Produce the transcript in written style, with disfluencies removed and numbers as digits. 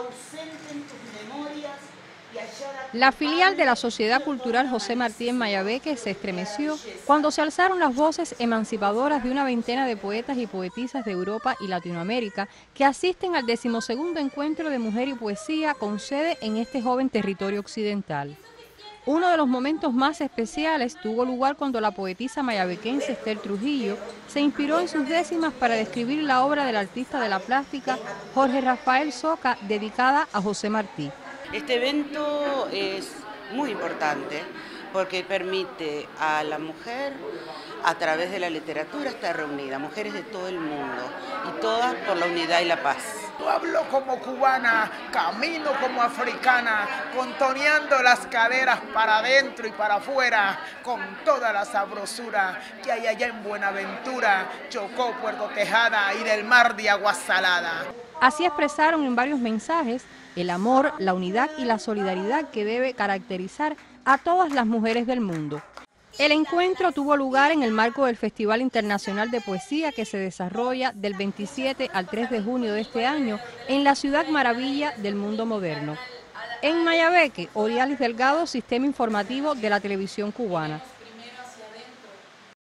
ausenten tus memorias y añada... La filial de la Sociedad Cultural José Martí en Mayabeque se estremeció cuando se alzaron las voces emancipadoras de una veintena de poetas y poetisas de Europa y Latinoamérica que asisten al 12º Encuentro de Mujer y Poesía con sede en este joven territorio occidental. Uno de los momentos más especiales tuvo lugar cuando la poetisa mayabequense Esther Trujillo se inspiró en sus décimas para describir la obra del artista de la plástica Jorge Rafael Soca, dedicada a José Martí. Este evento es muy importante porque permite a la mujer, a través de la literatura, estar reunida, mujeres de todo el mundo, y todas por la unidad y la paz. Yo hablo como cubana, camino como africana, contoneando las caderas para adentro y para afuera, con toda la sabrosura que hay allá en Buenaventura, Chocó, Puerto Tejada y del mar de agua salada. Así expresaron en varios mensajes el amor, la unidad y la solidaridad que debe caracterizar a todas las mujeres del mundo. El encuentro tuvo lugar en el marco del Festival Internacional de Poesía que se desarrolla del 27 al 3 de junio de este año en la ciudad maravilla del mundo moderno. En Mayabeque, Orialis Delgado, Sistema Informativo de la Televisión Cubana.